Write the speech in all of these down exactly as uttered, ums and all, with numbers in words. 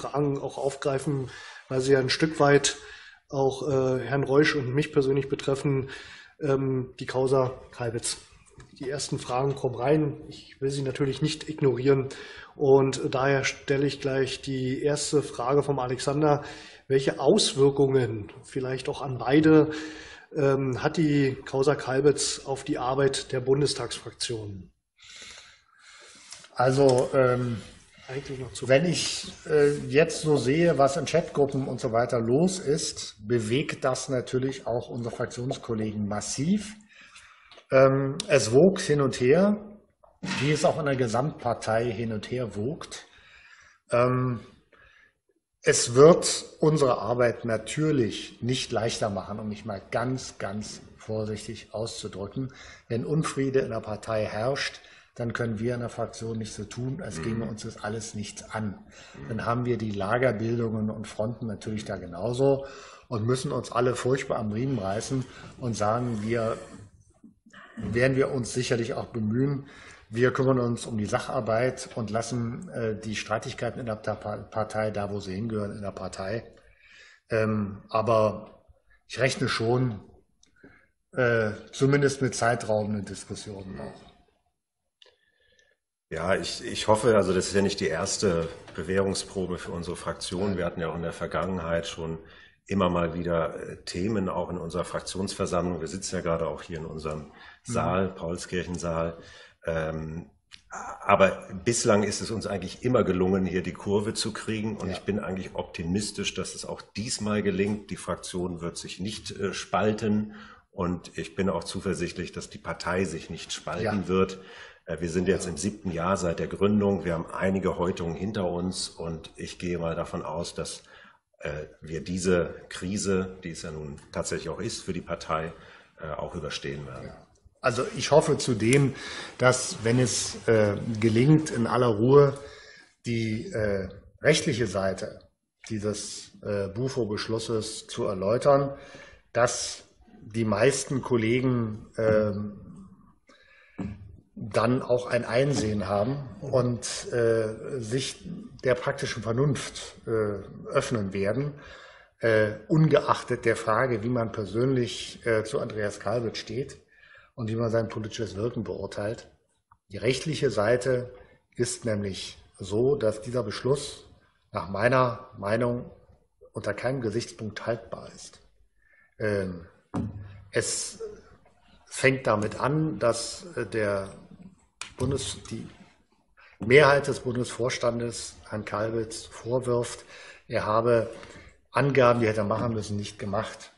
Fragen auch aufgreifen, weil sie ja ein Stück weit auch äh, Herrn Reusch und mich persönlich betreffen, ähm, die Causa Kalbitz. Die ersten Fragen kommen rein. Ich will sie natürlich nicht ignorieren. Und daher stelle ich gleich die erste Frage vom Alexander. Welche Auswirkungen, vielleicht auch an beide, ähm, hat die Causa Kalbitz auf die Arbeit der Bundestagsfraktionen? Also, ähm, Eigentlich noch zu wenn ich äh, jetzt so sehe, was in Chatgruppen und so weiter los ist, bewegt das natürlich auch unsere Fraktionskollegen massiv. Ähm, es wogt hin und her, wie es auch in der Gesamtpartei hin und her wogt. Ähm, es wird unsere Arbeit natürlich nicht leichter machen, um mich mal ganz, ganz vorsichtig auszudrücken. Wenn Unfriede in der Partei herrscht, dann können wir in der Fraktion nicht so tun, als ginge uns das alles nichts an. Dann haben wir die Lagerbildungen und Fronten natürlich da genauso und müssen uns alle furchtbar am Riemen reißen und sagen, wir werden wir uns sicherlich auch bemühen. Wir kümmern uns um die Sacharbeit und lassen äh, die Streitigkeiten in der Partei da, wo sie hingehören, in der Partei. Ähm, aber ich rechne schon äh, zumindest mit zeitraubenden Diskussionen auch. Ja, ich, ich hoffe, also das ist ja nicht die erste Bewährungsprobe für unsere Fraktion. Wir hatten ja auch in der Vergangenheit schon immer mal wieder Themen, auch in unserer Fraktionsversammlung. Wir sitzen ja gerade auch hier in unserem Saal, Paulskirchensaal. Ähm, aber bislang ist es uns eigentlich immer gelungen, hier die Kurve zu kriegen. Und ja. ich bin eigentlich optimistisch, dass es auch diesmal gelingt. Die Fraktion wird sich nicht äh, spalten. Und ich bin auch zuversichtlich, dass die Partei sich nicht spalten ja. wird. Äh, wir sind jetzt im siebten Jahr seit der Gründung. Wir haben einige Häutungen hinter uns. Und ich gehe mal davon aus, dass äh, wir diese Krise, die es ja nun tatsächlich auch ist für die Partei, äh, auch überstehen werden. Ja. Also ich hoffe zudem, dass, wenn es äh, gelingt, in aller Ruhe die äh, rechtliche Seite dieses äh, Bufo-Beschlusses zu erläutern, dass die meisten Kollegen äh, dann auch ein Einsehen haben und äh, sich der praktischen Vernunft äh, öffnen werden, äh, ungeachtet der Frage, wie man persönlich äh, zu Andreas Kalbitz steht und wie man sein politisches Wirken beurteilt. Die rechtliche Seite ist nämlich so, dass dieser Beschluss nach meiner Meinung unter keinem Gesichtspunkt haltbar ist. Ähm, es fängt damit an, dass der Bundes, die Mehrheit des Bundesvorstandes Herrn Kalbitz vorwirft, er habe Angaben, die hätte er machen müssen, nicht gemacht.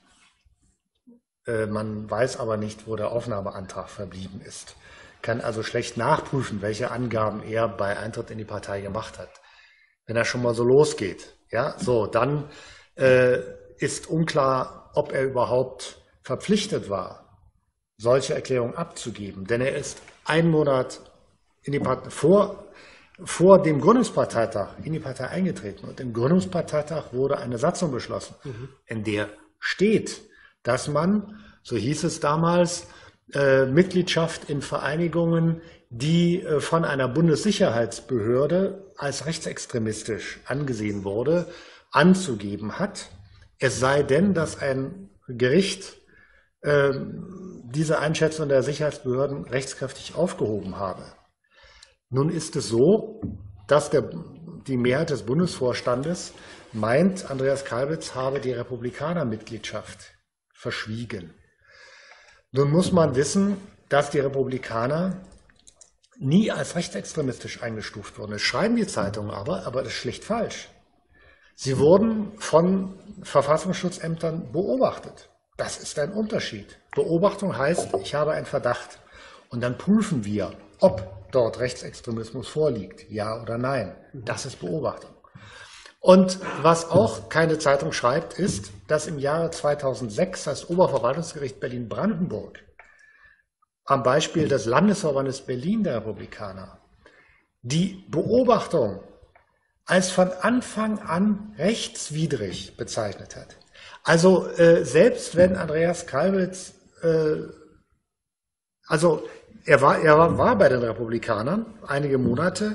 Man weiß aber nicht, wo der Aufnahmeantrag verblieben ist. Kann also schlecht nachprüfen, welche Angaben er bei Eintritt in die Partei gemacht hat. Wenn er schon mal so losgeht, ja, so, dann äh, ist unklar, ob er überhaupt verpflichtet war, solche Erklärungen abzugeben. Denn er ist einen Monat in die Partei, vor, vor dem Gründungsparteitag in die Partei eingetreten. Und im Gründungsparteitag wurde eine Satzung beschlossen, mhm. in der steht, dass man, so hieß es damals, äh, Mitgliedschaft in Vereinigungen, die äh, von einer Bundessicherheitsbehörde als rechtsextremistisch angesehen wurde, anzugeben hat. Es sei denn, dass ein Gericht äh, diese Einschätzung der Sicherheitsbehörden rechtskräftig aufgehoben habe. Nun ist es so, dass der, die Mehrheit des Bundesvorstandes meint, Andreas Kalbitz habe die Republikaner-Mitgliedschaft verschwiegen. Nun muss man wissen, dass die Republikaner nie als rechtsextremistisch eingestuft wurden. Das schreiben die Zeitungen aber, aber das ist schlicht falsch. Sie wurden von Verfassungsschutzämtern beobachtet. Das ist ein Unterschied. Beobachtung heißt, ich habe einen Verdacht. Und dann prüfen wir, ob dort Rechtsextremismus vorliegt, ja oder nein. Das ist Beobachtung. Und was auch keine Zeitung schreibt, ist, dass im Jahre zweitausendsechs das Oberverwaltungsgericht Berlin-Brandenburg am Beispiel des Landesverbandes Berlin der Republikaner die Beobachtung als von Anfang an rechtswidrig bezeichnet hat. Also äh, selbst wenn Andreas Kalbitz, äh, also er war, er war bei den Republikanern einige Monate,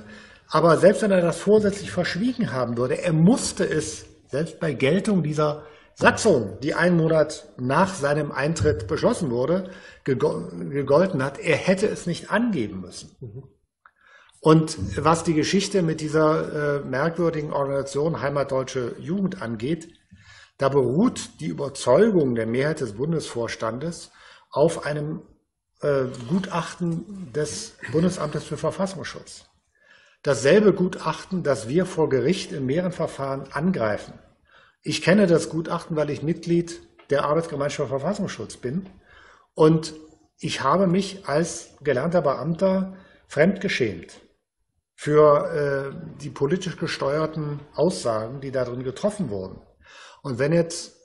Aber selbst wenn er das vorsätzlich verschwiegen haben würde, er musste es, selbst bei Geltung dieser Satzung, die einen Monat nach seinem Eintritt beschlossen wurde, gegolten hat, er hätte es nicht angeben müssen. Mhm. Und was die Geschichte mit dieser äh, merkwürdigen Organisation Heimatdeutsche Jugend angeht, da beruht die Überzeugung der Mehrheit des Bundesvorstandes auf einem äh, Gutachten des Bundesamtes für Verfassungsschutz. Dasselbe Gutachten, das wir vor Gericht in mehreren Verfahren angreifen. Ich kenne das Gutachten, weil ich Mitglied der Arbeitsgemeinschaft für Verfassungsschutz bin. Und ich habe mich als gelernter Beamter fremdgeschämt für äh, die politisch gesteuerten Aussagen, die darin getroffen wurden. Und wenn jetzt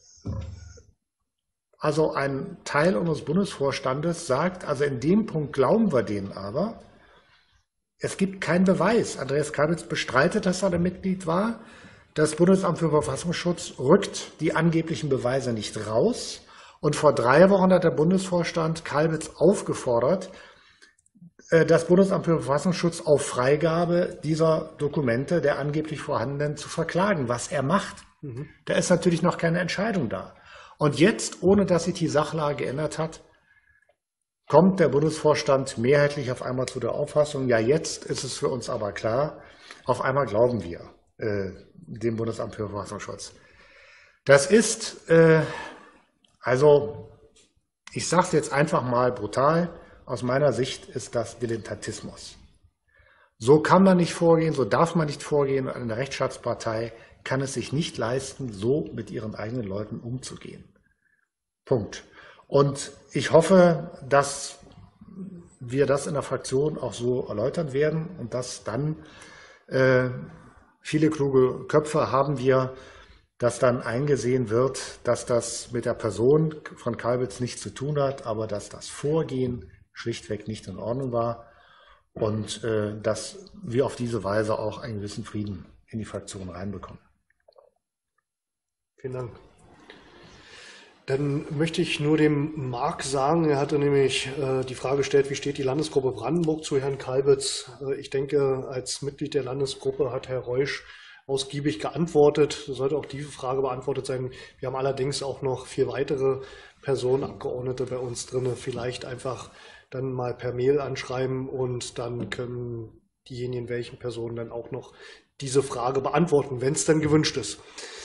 also ein Teil unseres Bundesvorstandes sagt, also in dem Punkt glauben wir denen aber, es gibt keinen Beweis. Andreas Kalbitz bestreitet, dass er ein Mitglied war. Das Bundesamt für Verfassungsschutz rückt die angeblichen Beweise nicht raus. Und vor drei Wochen hat der Bundesvorstand Kalbitz aufgefordert, das Bundesamt für Verfassungsschutz auf Freigabe dieser Dokumente, der angeblich vorhandenen, zu verklagen, was er macht. Mhm. Da ist natürlich noch keine Entscheidung da. Und jetzt, ohne dass sich die Sachlage geändert hat, kommt der Bundesvorstand mehrheitlich auf einmal zu der Auffassung, ja, jetzt ist es für uns aber klar, auf einmal glauben wir äh, dem Bundesamt für Verfassungsschutz. Das ist, äh, also, ich sage es jetzt einfach mal brutal, aus meiner Sicht ist das Dilettantismus. So kann man nicht vorgehen, so darf man nicht vorgehen. Eine Rechtsstaatspartei kann es sich nicht leisten, so mit ihren eigenen Leuten umzugehen. Punkt. Und ich hoffe, dass wir das in der Fraktion auch so erläutern werden und dass dann äh, viele kluge Köpfe haben wir, dass dann eingesehen wird, dass das mit der Person von Kalbitz nichts zu tun hat, aber dass das Vorgehen schlichtweg nicht in Ordnung war und äh, dass wir auf diese Weise auch einen gewissen Frieden in die Fraktion reinbekommen. Vielen Dank. Dann möchte ich nur dem Marc sagen, er hatte nämlich äh, die Frage gestellt, wie steht die Landesgruppe Brandenburg zu Herrn Kalbitz? Äh, ich denke, als Mitglied der Landesgruppe hat Herr Reusch ausgiebig geantwortet. Sollte auch diese Frage beantwortet sein. Wir haben allerdings auch noch vier weitere Personenabgeordnete bei uns drin. Vielleicht einfach dann mal per Mail anschreiben und dann können diejenigen, welchen Personen dann auch noch diese Frage beantworten, wenn es dann gewünscht ist.